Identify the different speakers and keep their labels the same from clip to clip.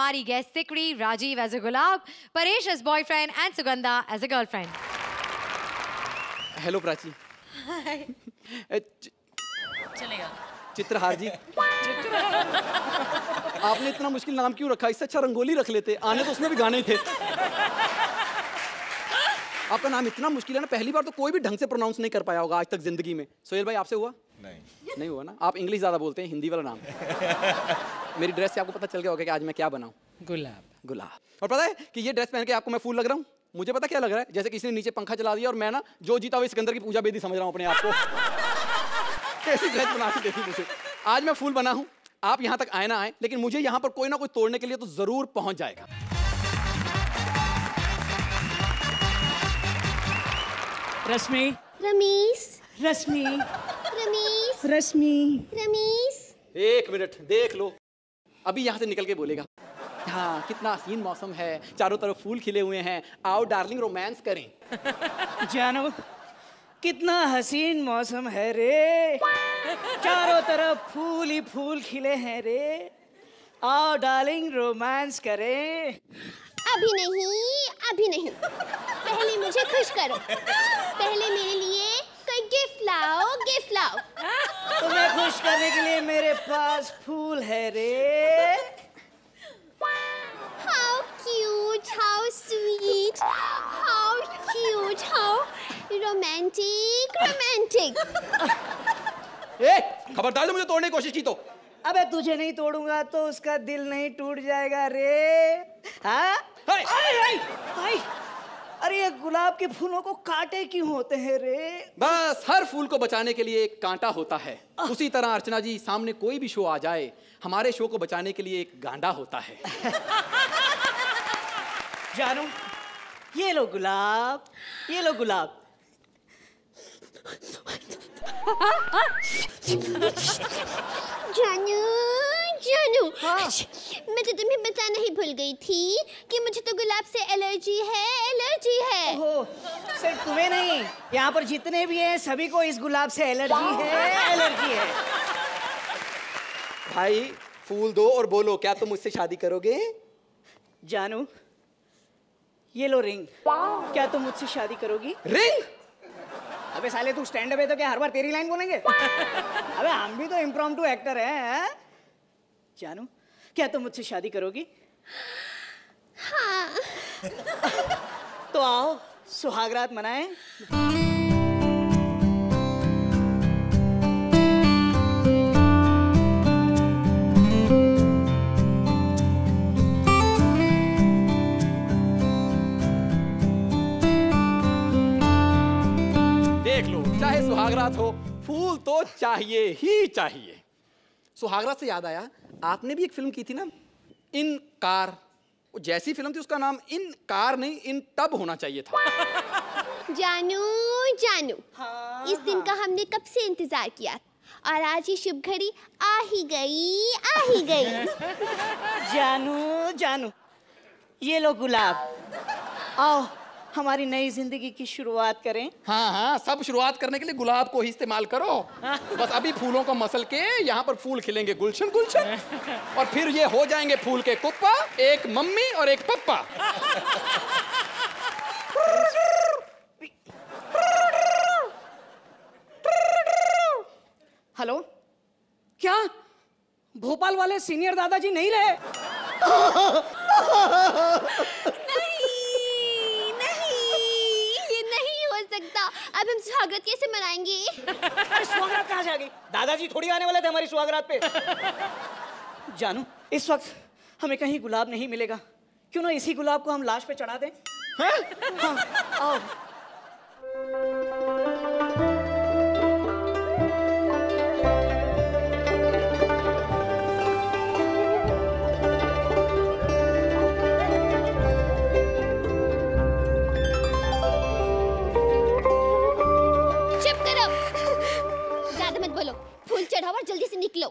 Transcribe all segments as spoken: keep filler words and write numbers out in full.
Speaker 1: हमारी गेस्ट सिकड़ी, Rajeev as a Gulab, Paresh as boyfriend and Sugandha as a girlfriend.
Speaker 2: Hello Prachi.
Speaker 3: Hi. चलेगा।
Speaker 2: चित्रहार जी। आपने इतना मुश्किल नाम क्यों रखा? इससे अच्छा रंगोली रख लेते, आने तो उसमें भी गाने थे। आपका नाम इतना मुश्किल है ना, पहली बार तो कोई भी ढंग से प्रोनाउंस नहीं कर पाया होगा आज तक जिंदगी में। सोहेल भाई आपसे हुआ?
Speaker 4: नहीं
Speaker 2: नहीं हुआ ना। आप इंग्लिश ज्यादा बोलते हैं, हिंदी वाला नाम। मेरी ड्रेस से आपको पता चल गया होगा कि आज मैं क्या बनाऊं।
Speaker 3: गुलाब।
Speaker 2: गुलाब। और पता है कि ये ड्रेस पहन के आपको मैं फूल लग रहा हूँ? मुझे पता क्या लग रहा है, जैसे किसी ने नीचे पंखा चला दिया और मैं ना जो जीता हुआ सिकंदर की पूजा बेदी समझ रहा हूँ अपने आप को। कैसी ड्रेस बना के देखी मुझे। आज मैं फूल बना हूँ, आप यहाँ तक आए ना आए, लेकिन मुझे यहाँ पर कोई ना कोई तोड़ने के लिए तो जरूर पहुंच जाएगा।
Speaker 3: रश्मि।
Speaker 5: रमीश।
Speaker 3: रश्मि।
Speaker 5: रमीश।
Speaker 3: रश्मि।
Speaker 5: रमीश।
Speaker 2: एक मिनट देख लो, अभी यहाँ से निकल के बोलेगा। हाँ, कितना हसीन मौसम है, चारों तरफ फूल खिले हुए हैं, आओ डार्लिंग रोमांस करें।
Speaker 3: जानो कितना हसीन मौसम है रे, चारों तरफ फूल ही फूल खिले हैं रे, आओ डार्लिंग रोमांस करें।
Speaker 5: अभी नहीं, अभी नहीं, पहले मुझे खुश करो, पहले मेरे लिए कोई गिफ्ट लाओ, गिफ्ट लाओ।
Speaker 3: तुम्हें खुश करने के लिए मेरे पास फूल है रे।
Speaker 5: How cute, how sweet, how cute, how romantic, romantic.
Speaker 2: ए, खबरदार जो मुझे तोड़ने की कोशिश की तो।
Speaker 3: अबे तुझे नहीं तोड़ूंगा तो उसका दिल नहीं टूट जाएगा रे। हाँ?
Speaker 2: हाय।
Speaker 3: हाय, हाय, हाय। अरे ये गुलाब के फूलों को कांटे क्यों होते हैं रे?
Speaker 2: बस हर फूल को बचाने के लिए एक कांटा होता है। उसी तरह अर्चना जी, सामने कोई भी शो आ जाए, हमारे शो को बचाने के लिए एक गांडा होता है।
Speaker 3: जानू, ये लो गुलाब, ये लो गुलाब।
Speaker 5: जानू, जानू,
Speaker 3: हाँ?
Speaker 5: मैं तो तुम्हें बताना ही भूल गई थी कि मुझे तो गुलाब से एलर्जी है, एलर्जी है।
Speaker 3: ओहो, सिर्फ तुम्हें नहीं, यहाँ पर जितने भी हैं सभी को इस गुलाब से एलर्जी है, एलर्जी है।
Speaker 2: भाई फूल दो और बोलो, क्या तुम मुझसे शादी करोगे?
Speaker 3: जानू, ये लो रिंग, क्या तुम मुझसे शादी करोगी?
Speaker 2: रिंग?
Speaker 3: अबे साले तू स्टैंड अप है तो क्या हर बार तेरी लाइन बोलेंगे? अबे हम भी तो इम्प्रॉम्प्टू एक्टर हैं। जानू, क्या तुम मुझसे शादी करोगी?
Speaker 5: हाँ।
Speaker 3: तो आओ सुहागरात मनाएं।
Speaker 2: देख लो, चाहे सुहागरात हो, फूल तो चाहिए ही चाहिए। सुहागरात से याद आया, आपने भी एक फिल्म की थी ना, इन कार। जैसी फिल्म थी उसका नाम इन कार नहीं, इन टब होना चाहिए था।
Speaker 5: जानू, जानू,
Speaker 3: हाँ,
Speaker 5: इस दिन
Speaker 3: हाँ।
Speaker 5: का हमने कब से इंतजार किया और आज ये शुभ घड़ी आ ही गई, आ ही गई।
Speaker 3: जानू, जानू, ये लो गुलाब, आओ हमारी नई जिंदगी की शुरुआत करें।
Speaker 2: हाँ हाँ, सब शुरुआत करने के लिए गुलाब को ही इस्तेमाल करो। बस अभी फूलों को मसल के यहाँ पर फूल खिलेंगे गुलशन गुलशन, और फिर ये हो जाएंगे फूल के कुप्पा, एक मम्मी और एक पप्पा।
Speaker 3: हेलो, क्या भोपाल वाले सीनियर दादाजी नहीं रहे?
Speaker 5: नहीं, नहीं, ये नहीं हो सकता। अब हम स्वागत कैसे मनाएंगे?
Speaker 3: अरे सुहागरात कहाँ से आ गई? दादाजी थोड़ी आने वाले थे हमारी सुहागरात पे। जानू, इस वक्त हमें कहीं गुलाब नहीं मिलेगा, क्यों ना इसी गुलाब को हम लाश पे चढ़ा दें? हाँ? हाँ, आओ।
Speaker 5: फूल चढ़ाओ और जल्दी से निकलो।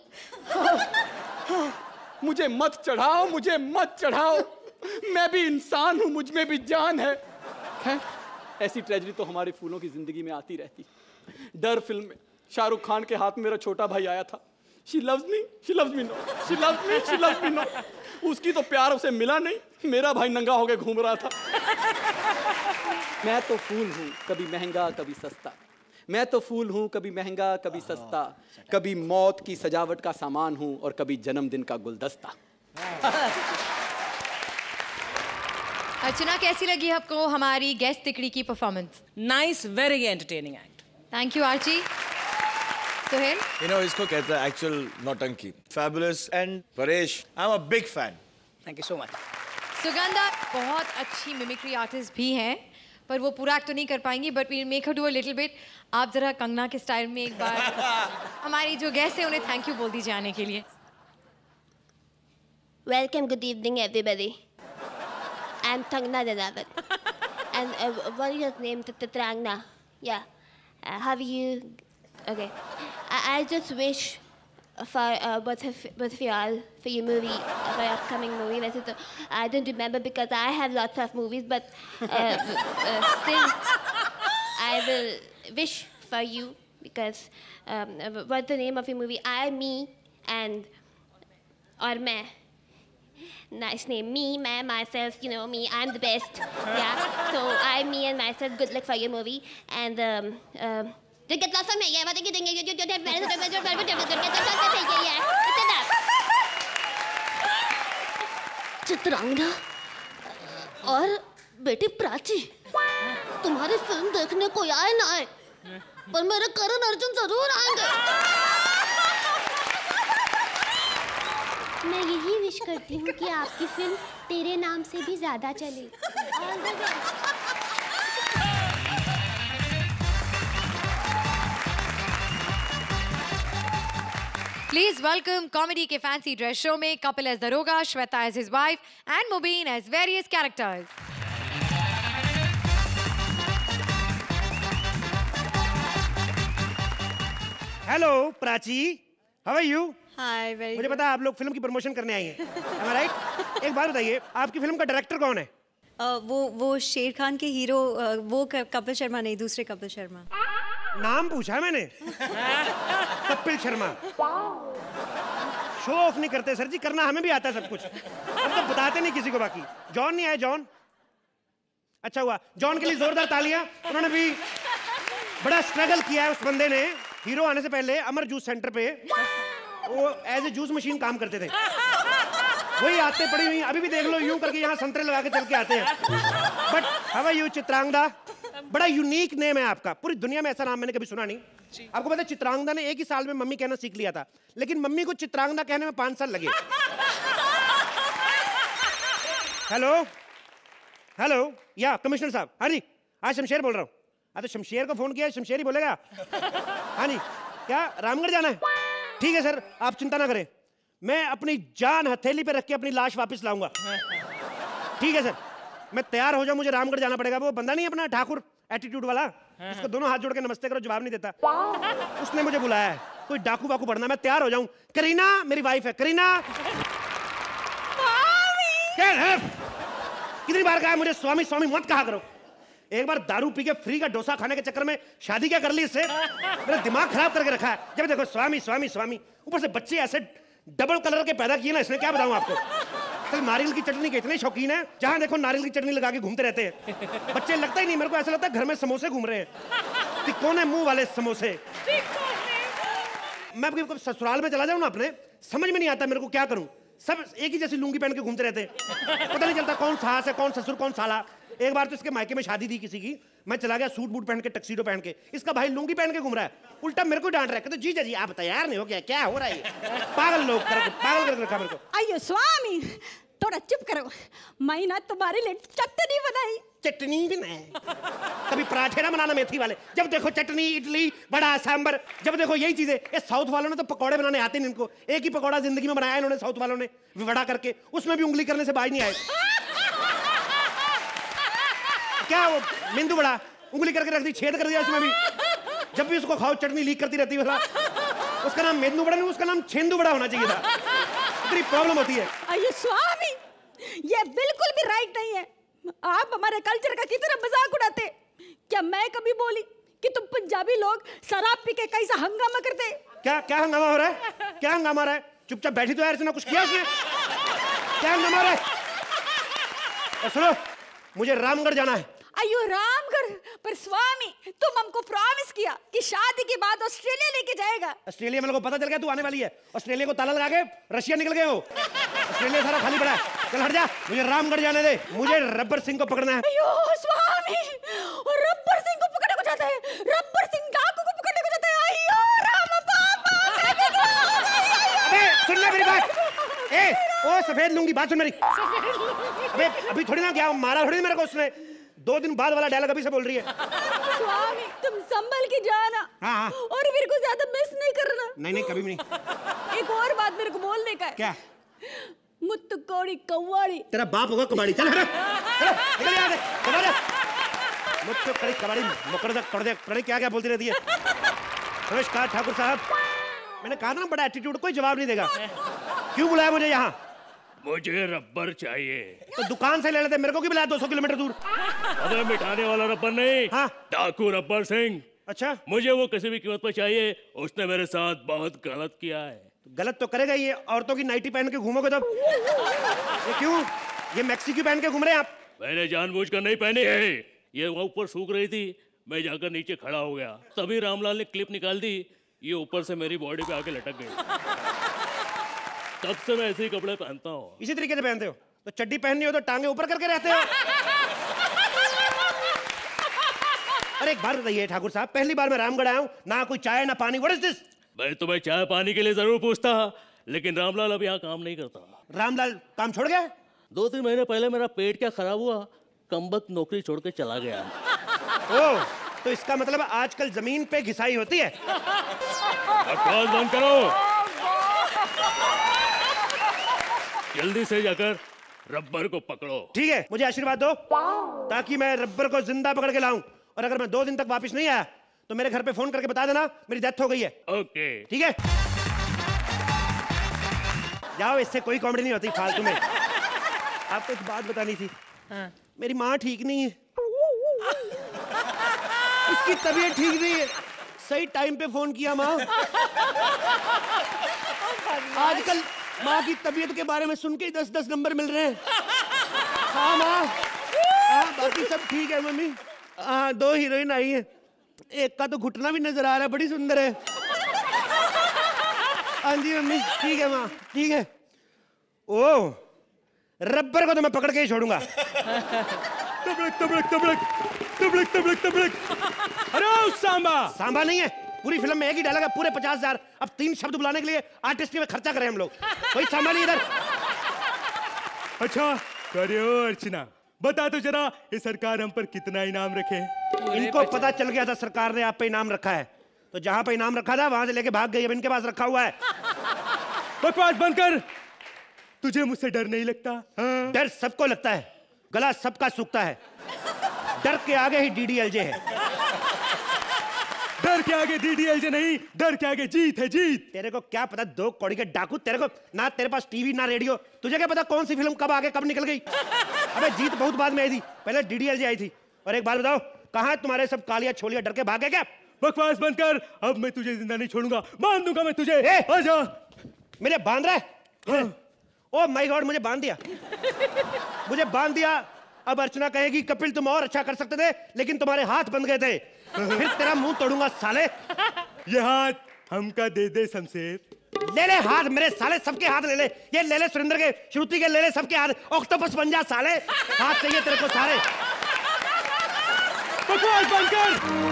Speaker 2: मुझे मत चढ़ाओ, मुझे मत चढ़ाओ, मैं भी इंसान हूं, मुझ में भी जान है। है? ऐसी ट्रेजेडी तो हमारे फूलों की जिंदगी में आती रहती। डर फिल्म में शाहरुख खान के हाथ में मेरा छोटा भाई आया था, She loves me, she loves me no. She loves me, she loves me no. उसकी तो प्यार उसे मिला नहीं, मेरा भाई नंगा होके घूम रहा था। मैं तो फूल हूँ, कभी महंगा कभी सस्ता। मैं तो फूल हूँ, कभी महंगा कभी सस्ता। कभी मौत की सजावट का सामान हूँ और कभी जन्मदिन का गुलदस्ता।
Speaker 1: अर्चना, कैसी लगी आपको हमारी गेस्ट तिकड़ी की performance?
Speaker 4: Nice, very entertaining act.
Speaker 1: Thank you Archie. Sohail?
Speaker 6: You know, इसको कहते हैं actual नौटंकी। Fabulous and Paresh, I'm a big fan.
Speaker 3: Thank you so much.
Speaker 1: Sugandha बहुत अच्छी मिमिक्री आर्टिस्ट भी हैं, पर वो पूरा एक्ट तो नहीं कर पाएंगी, but we'll make her do a little bit. आप जरा कंगना के स्टाइल में एक बार हमारी जो गेस्ट है उन्हें थैंक यू बोल दीजिए आने के लिए।
Speaker 5: Welcome, good evening, everybody. I'm Tangna Dadavat. And uh, what is your name? Tatrangna. Yeah. Uh, how are you? Okay. I, I just wish for uh, both of both of y'all for your movie, uh, for your upcoming movie. वैसे तो I don't remember because I have lots of movies, but uh, uh, still I will wish for you because um, uh, what's the name of your movie? I, me, and or मैं. Nice name. Me, my, myself, you know me. I'm the best. Yeah. So I, me, and myself. Good luck for your movie. And um, um, to get lots of me. Yeah. What are you doing? You you you have better better better better better better. Yeah. It's enough. Chitrangana और बेटी प्राची, तुम्हारी film देखने कोई आए ना आए, पर मेरे करण अर्जुन जरूर आएंगे। मैं यही विश करती हूँ कि आपकी फिल्म तेरे नाम से भी ज्यादा चले। All the best.
Speaker 1: Please welcome comedy के fancy dress show में Kapil as Daroga, Shweta as his wife, and Mubin as various characters.
Speaker 7: Hello, Prachi. How are you?
Speaker 4: Hi, very
Speaker 7: मुझे पता है आप लोग फिल्म की प्रमोशन करने आई हैं। Am I right? एक बात बताइए, आपकी फिल्म का डायरेक्टर कौन है?
Speaker 8: वो वो शेर खान के हीरो, वो कपिल शर्मा नहीं, दूसरे कपिल शर्मा।
Speaker 7: नाम पूछा मैंने। कपिल शर्मा। शो ऑफ नहीं करते सर जी, करना हमें भी आता है सब कुछ, हम तो बताते नहीं किसी को। बाकी जॉन नहीं आया? जॉन अच्छा हुआ, जॉन के लिए जोरदार तालियां। उन्होंने भी बड़ा स्ट्रगल किया है। उस बंदे ने हीरो आने से पहले अमर जूस सेंटर पे वो एज ए जूस मशीन काम करते थे। वही आते पड़ी हुई, अभी भी देख लो यूं करके यहाँ संतरे लगा के चल के आते हैं। But how are you Chitrangada? बड़ा यूनिक नेम है आपका, पूरी दुनिया में ऐसा नाम मैंने कभी सुना नहीं। आपको पता है चित्रांगदा ने एक ही साल में मम्मी कहना सीख लिया था, लेकिन मम्मी को चित्रांगदा कहने में पांच साल लगे। हेलो हेलो, या कमिश्नर साहब? हाँ जी, आज शमशेर बोल रहा हूँ। हाँ तो शमशेर को फोन किया, शमशेर ही बोलेगा। हाँ जी, क्या रामगढ़ जाना है? ठीक है सर, आप चिंता ना करें, मैं अपनी जान हथेली पे रख के अपनी लाश वापस लाऊंगा। ठीक है सर, मैं तैयार हो जाऊं, मुझे रामगढ़ जाना पड़ेगा। वो बंदा नहीं अपना ठाकुर एटीट्यूड वाला, इसको दोनों हाथ जोड़ के नमस्ते करो, जवाब नहीं देता, उसने मुझे बुलाया है। कोई डाकू वाकू पड़ना, मैं तैयार हो जाऊं। करीना मेरी वाइफ है। करीना क्या है? कितनी बार कहा मुझे स्वामी स्वामी मत कहा करो। एक बार दारू पी के फ्री का डोसा खाने के चक्कर में शादी क्या कर ली इससे? मेरा दिमाग खराब करके रखा है। जब देखो स्वामी स्वामी स्वामी, ऊपर से बच्चे ऐसे डबल कलर के पैदा किए ना इसने, क्या बताऊं आपको। तो नारियल की चटनी के इतने शौकीन है, जहां देखो नारियल की चटनी लगा के घूमते रहते हैं। बच्चे लगता ही नहीं, मेरे को ऐसा लगता है घर में समोसे घूम रहे हैं। कौन है मुंह वाले समोसे। मैं आपके ससुराल में चला जाऊं ना अपने, समझ में नहीं आता मेरे को क्या करूं। सब एक ही जैसी लुंगी पहन के घूमते रहते हैं, पता नहीं चलता कौन सास है कौन ससुर कौन साला। एक बार तो इसके मायके में शादी थी किसी की, मैं चला गया सूट बूट पहन के, टक्सीडो पहन के, इसका भाई लुंगी पहन के घूम रहा है, उल्टा मेरे को डांट रहा है। कहते जीजा जी आप तैयार नहीं हो गया, क्या हो रहा है? पागल लोग कर, पागल करके रखा मेरे को।
Speaker 9: अयो स्वामी थोड़ा चुप करो, मैं ना तुम्हारे लिए चटनी बनाई।
Speaker 7: चटनी भी नहीं, कभी पराठे ना बनाना मेथी वाले, जब देखो चटनी इडली बड़ा सांबर, जब देखो यही चीजें। ये साउथ वालों ने तो पकौड़े बनाने आते नहीं इनको, एक ही पकौड़ा जिंदगी में बनाया इन्होंने साउथ वालों ने, वड़ा करके, उसमें भी उंगली करने से बाज नहीं आए। क्या वो मेंदू बड़ा उंगली करके रख दी, छेद कर दिया उसमें भी। जब भी उसको खाओ चटनी लीक करती रहती है। उसका नाम मेंदू बड़ा नहीं, उसका नाम छेंदू बड़ा होना चाहिए था। इतनी प्रॉब्लम होती है।
Speaker 9: अयो स्वामी ये बिल्कुल भी राइट नहीं है, आप हमारे कल्चर का कितना मजाक उड़ाते। क्या मैं कभी बोली कि तुम पंजाबी लोग शराब पी के कैसा हंगामा करते?
Speaker 7: क्या क्या हंगामा हो रहा है? क्या हंगामा हो रहा है? चुपचाप बैठी तो यार, कुछ किया उसने? क्या हंगामा हो रहा है? सुनो, मुझे रामगढ़ जाना है।
Speaker 9: अयो रामगढ़, पर स्वामी तुम हमको प्रॉमिस किया कि शादी के बाद ऑस्ट्रेलिया लेके जाएगा।
Speaker 7: ऑस्ट्रेलिया में लोगों को पता चल गया तू आने वाली है। ऑस्ट्रेलिया को ताला लगा के रशिया निकल गए हो। ऑस्ट्रेलिया सारा खाली पड़ा है। चल हट जा, मुझे रामगढ़ जाने दे। मुझे रब्बर सिंह को पकड़ना है।
Speaker 9: अयो स्वामी, और रब्बर सिंह को पकड़ने को जाता है। रब्बर सिंह डाकू को पकड़ने को जाता है। अयो राम बाबा।
Speaker 7: अबे सुन ले मेरी बात। ए ओ सफेद लूंगी, बात सुन मेरी। अबे अभी थोड़ी ना क्या मारा थोड़ी मेरे को उसने। दो दिन बाद वाला डायलॉग अभी से बोल रही है।
Speaker 9: स्वामी तुम संभल के जाना।
Speaker 7: हाँ हाँ।
Speaker 9: और मेरे को ज्यादा मिस नहीं करना।
Speaker 7: नहीं नहीं कभी भी नहीं।
Speaker 9: एक और बात मेरे को बोलने का है।
Speaker 7: क्या?
Speaker 9: मुत्तु कौड़ी कव्वाड़ी।
Speaker 7: तेरा बाप होगा कबाड़ी। चल हट निकल यहाँ से, कबाड़ी मुत्तु कौड़ी कबाड़ी मुकर दे कर दे पता क्या क्या बोलती रहती है। नमस्कार ठाकुर साहब, मैंने कहा ना बड़ा एटीट्यूड, कोई जवाब नहीं देगा। क्यों बुलाया मुझे यहाँ?
Speaker 10: मुझे रबर चाहिए।
Speaker 7: तो दुकान से ले लेते, मेरे को क्यों बुलाया दो सौ किलोमीटर दूर?
Speaker 10: अबे मिटाने वाला रबर नहीं,
Speaker 7: हाँ
Speaker 10: डाकू रबर सिंह।
Speaker 7: अच्छा,
Speaker 10: मुझे वो किसी भी कीमत पर चाहिए। उसने मेरे साथ बहुत गलत किया है।
Speaker 7: गलत तो करेगा ये, औरतों की नाइटी पहन के घूमोगे तब। ये क्यों? ये मैक्सी क्यों पहन के घूम रहे हैं आप?
Speaker 10: मैंने जानबूझकर नहीं पहनी है। ये वहाँ ऊपर सूख रही थी, मैं जाकर नीचे खड़ा हो गया, तभी रामलाल ने क्लिप निकाल दी, ये ऊपर से मेरी बॉडी पे आके लटक गई। तब से मैं ऐसे ही कपड़े पहनता हूँ।
Speaker 7: इसी तरीके से पहनते हो? तो चड्डी पहननी हो तो टांगे ऊपर करके रहते हो। अरे एक बात बताइए ठाकुर साहब, पहली बार मैं रामगढ़ आया हूँ, ना कोई चाय ना पानी, व्हाट इज दिस?
Speaker 10: मैं तुम्हें चाय पानी के लिए जरूर पूछता, लेकिन रामलाल अब यहाँ काम नहीं करता।
Speaker 7: रामलाल काम छोड़ गया?
Speaker 10: दो तीन महीने पहले मेरा पेट क्या खराब हुआ, कमबख्त नौकरी छोड़ के चला गया।
Speaker 7: ओह, तो इसका मतलब आजकल जमीन पे घिसाई होती है।
Speaker 10: बकवास बंद करो, जल्दी से जाकर रबर को पकड़ो।
Speaker 7: ठीक है, मुझे आशीर्वाद दो ताकि मैं रबर को जिंदा पकड़ के लाऊं, और अगर मैं दो दिन तक वापस नहीं आया तो मेरे घर पे फोन करके बता देना मेरी डेथ हो गई है।
Speaker 10: ओके
Speaker 7: ठीक है, जाओ, इससे कोई कॉमेडी नहीं होती फालतू में। आपको एक बात बतानी थी। हाँ। मेरी माँ ठीक नहीं है, उसकी तबीयत ठीक नहीं है। सही टाइम पे फोन किया माँ। आजकल माँ की तबीयत के बारे में सुन के दस दस नंबर मिल रहे हैं। हाँ माँ, हाँ बाकी सब ठीक है मम्मी। हाँ दो हीरोइन आई है, एक का तो घुटना भी नजर आ रहा है, बड़ी सुंदर है। हाँ जी मम्मी ठीक है माँ, ठीक है। ओह, रबर को तो मैं पकड़ के ही छोड़ूंगा।
Speaker 10: तबड़क तबड़क तबड़क तबड़क तबड़क तबड़क। अरे सांबा
Speaker 7: सांबा नहीं है, पूरी फिल्म में एक ही डायलॉग है, पूरे पचास हजार। अब तीन शब्द बुलाने के लिए आर्टिस्ट के में खर्चा करें हम लोग, कोई सांबा नहीं इधर।
Speaker 10: अच्छा करियो अर्चना, बता तो जरा ये सरकार हम पर कितना इनाम रखे?
Speaker 7: इनको पता चल गया था सरकार ने आप पे इनाम रखा है, तो जहां पे इनाम रखा था वहां से लेके भाग गई। अब इनके पास रखा हुआ है।
Speaker 10: बकवास बंद कर, तुझे मुझसे डर नहीं लगता? हाँ?
Speaker 7: डर सबको लगता है, गला सबका सूखता है। डर के आगे ही डीडीएलजे है।
Speaker 10: डर के आगे डीडीएलजे नहीं, डर के आगे जीत है, जीत।
Speaker 7: तेरे को क्या पता दो कौड़ी के डाकू, तेरे को ना तेरे पास टीवी ना रेडियो, तुझे क्या पता कौन सी फिल्म कब आगे कब निकल गई? अबे जीत बहुत बाद में आई थी, पहले डीडीएलजे आई थी। और एक बात बताओ, कहाँ तुम्हारे सब कालिया छोलिया डर के भागे क्या?
Speaker 10: बकवास बंद कर, अब मैं तुझे जिंदा नहीं छोड़ूंगा, बांध दूंगा मैं तुझे।
Speaker 7: ए,
Speaker 10: आजा।
Speaker 7: मुझे बांध रहा है? हाँ। ओ माय गॉड, मुझे बांध दिया, मुझे बांध दिया। अब अर्चना कहेगी कपिल तुम और अच्छा कर सकते थे, लेकिन तुम्हारे हाथ बंध गए थे, फिर तेरा मुंह तोड़ूंगा साले।
Speaker 10: ये हाथ हमका दे दे शमशेर।
Speaker 7: ले ले हाथ मेरे साले, सबके हाथ ले ले। ये ले ले सुरेंद्र के, श्रुति के, ले ले सबके हाथ। ऑक्टोपस बन जा साले, हाथ चाहिए तेरे को सारे।
Speaker 10: बकवास बंद कर।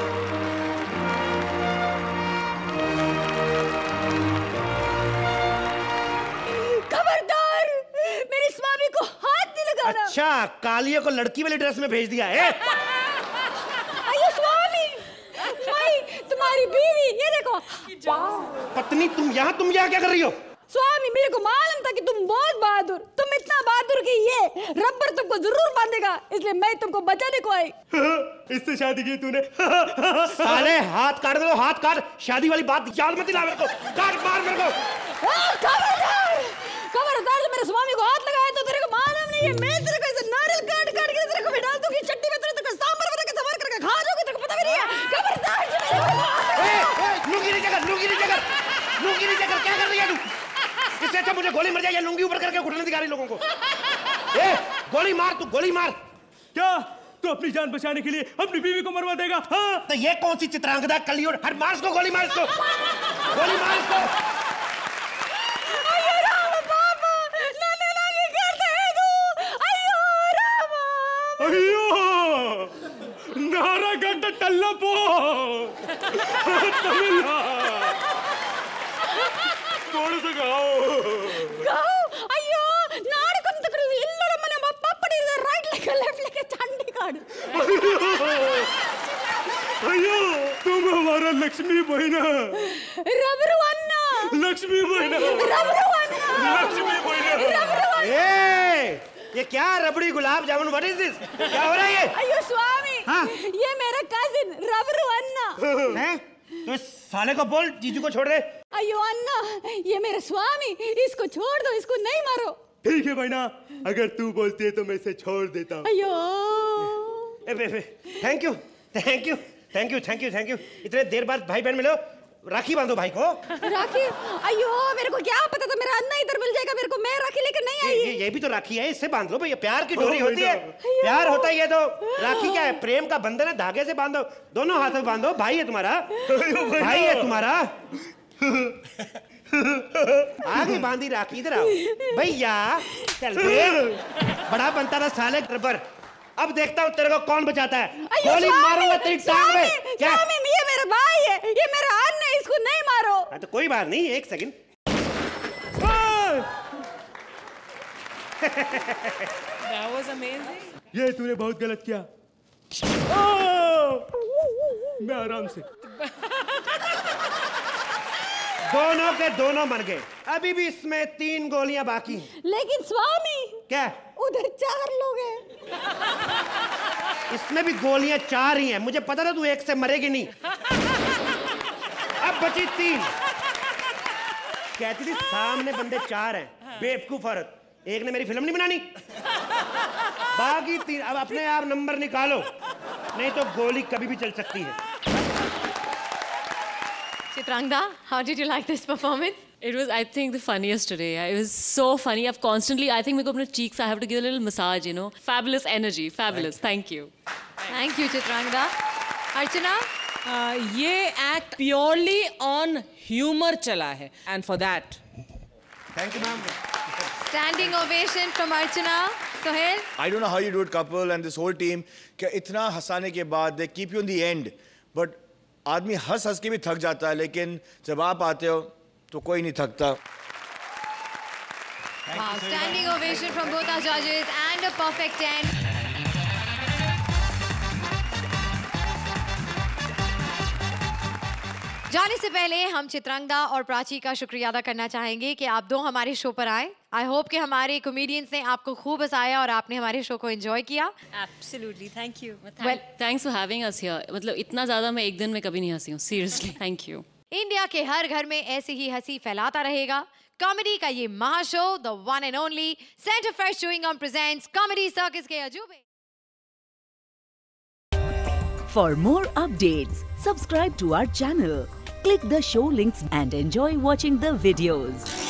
Speaker 9: खबरदार, मेरे स्वामी को हाथ नहीं लगाना।
Speaker 7: अच्छा, कालिया को लड़की वाली ड्रेस में भेज दिया है।
Speaker 9: अयो स्वामी, मैं तुम्हारी बीवी, ये देखो।
Speaker 7: पत्नी तुम यहाँ तुम यहाँ क्या कर रही हो?
Speaker 9: स्वामी मेरे को मालूम था कि तुम बहुत बहादुर, तुम इतना बहादुर कि ये रबर तुमको जरूर बांधेगा, इसलिए मैं तुमको बचाने को आई।
Speaker 10: इससे शादी की तूने?
Speaker 7: साले हाथ काट दो, हाथ काट। शादी वाली बात याद मत दिला मेरे को, काट मार मेरे को।
Speaker 9: खबरदार, खबरदार, तो मेरे स्वामी को हाथ लगाया तो तेरे को मालूम नहीं है, मैं तेरे को ऐसे नारियल काट काट के तेरे को भी डाल दूंगी चटनी में, तेरे को सांभर बना के सवार करके खा जाऊंगी, तेरे को पता भी नहीं है। खबरदार, लुंगी नीचे कर, लुंगी नीचे कर।
Speaker 7: जा रही लोगों को। ए, गोली मार तू, गोली मार।
Speaker 11: क्या तू अपनी जान बचाने के लिए अपनी बीवी को मरवा देगा? हाँ?
Speaker 7: तो ये कौन सी चित्रांगदा कलियों? हर मार इसको, गोली मार इसको, गोली मार इसको।
Speaker 9: अयो राम बाबा, नाने नानी करते हैं तू। अयो राम।
Speaker 11: अयो नारा गड्ढा टल्ला पो तमिला थोड़ा सा गाओ
Speaker 9: गाओ। अयो नाड़ कम तक इल्लोड़ मने पप्पड़ी राइट लेके लेफ्ट लेके चंडी काड़।
Speaker 11: अयो तुम हमारा लक्ष्मी बहना,
Speaker 9: रबरू अन्ना,
Speaker 11: लक्ष्मी बहना,
Speaker 9: रबरू अन्ना,
Speaker 11: लक्ष्मी बहना।
Speaker 7: ए, ये क्या rabri gulab jamun? What is this? क्या हो रहा है ये?
Speaker 9: अयो स्वामी,
Speaker 7: हाँ?
Speaker 9: ये मेरा कजिन रबरू अन्ना
Speaker 7: हैं? तो इस साले को बोल जीजू को छोड़ दे।
Speaker 9: अयो अन्ना, ये मेरा स्वामी, इसको छोड़ दो, इसको नहीं मारो।
Speaker 11: ठीक है बहना, अगर तू बोलती है तो मैं इसे छोड़ देता हूँ।
Speaker 9: अयो
Speaker 7: thank you thank you thank you thank you thank you. इतने देर बाद भाई बहन मिलो, राखी बांधो भाई को।
Speaker 9: राखी? अयो मेरे को क्या पता था मेरा अन्ना इधर मिल जाएगा मेरे को, मैं राखी लेकर नहीं आई।
Speaker 7: ये, ये भी तो राखी है, इससे बांध लो भैया। प्यार की डोरी होती है, प्यार होता है ये तो। राखी क्या है? प्रेम का बंधन है, धागे से बांधो, दोनों हाथों में बांधो। भाई है तुम्हारा, भाई है तुम्हारा। आगे बांधी राखी, इधर आओ भैया। चल बड़ा बनता था साले रबर, अब देखता हूँ तेरे को कौन बचाता है। गोली मारूंगा तेरी टांग में। क्या?
Speaker 9: ये मेरा भाई है, ये मेरा अन्ना है, इसको नहीं मारो।
Speaker 7: हाँ तो कोई बात नहीं, एक सेकंड।
Speaker 4: That was amazing.
Speaker 11: ये तूने बहुत गलत किया। मैं आराम से।
Speaker 7: दोनों के दोनों मर गए, अभी भी इसमें तीन गोलियां बाकी हैं।
Speaker 9: लेकिन स्वामी,
Speaker 7: क्या?
Speaker 9: उधर चार लोग हैं।
Speaker 7: इसमें भी गोलियां चार ही हैं। मुझे पता था तू एक से मरेगी नहीं। अब बची तीन। कहती थी सामने बंदे चार हैं, बेवकूफ औरत। एक ने मेरी फिल्म नहीं बनानी। बाकी तीन। अब अपने आप नंबर निकालो, नहीं तो गोली कभी भी चल सकती है।
Speaker 1: Chitrangda, how did you like this performance?
Speaker 12: It was, I think, the funniest today. It was so funny. I've constantly, I think, मेरे को अपने cheeks, I have to give a little massage, you know. Fabulous energy, fabulous. Thank you.
Speaker 1: Thank you, Chitrangda. Archana?
Speaker 4: Uh, ये act purely on humor चला है, and for that.
Speaker 7: Thank you, ma'am.
Speaker 1: Standing ovation from Archana. Sohail?
Speaker 6: I don't know how you do it, Kapil, and this whole team. कि इतना हंसाने के बाद they keep you in the end, but आदमी हंस हंस के भी थक जाता है, लेकिन जब आप आते हो तो कोई नहीं थकता।
Speaker 1: Wow, standing ovation from both our judges and a perfect ten. जाने से पहले हम चित्रांगदा और प्राची का शुक्रिया अदा करना चाहेंगे कि आप दो हमारे शो पर आए। आई होप कि हमारे कॉमेडियंस ने आपको खूब हंसाया और आपने हमारे शो को एंजॉय किया।
Speaker 8: Absolutely, thank you.
Speaker 12: Well, thanks for having us here. मतलब इतना ज़्यादा मैं एक दिन में कभी नहीं हंसी हूँ। Seriously, thank you.
Speaker 1: इंडिया के हर घर में ऐसी ही हंसी फैलाता रहेगा। कॉमेडी का ये महाशो, the one and only Center Fresh chewing gum presents comedy circus के अजूबे।
Speaker 13: For more updates, subscribe to our channel, click the show links and enjoy watching the videos.